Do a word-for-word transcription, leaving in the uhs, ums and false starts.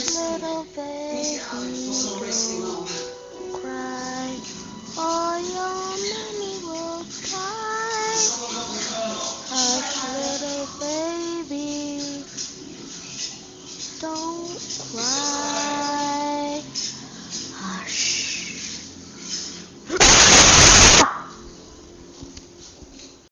Little baby, don't cry, or your mommy will cry. Hush, little baby.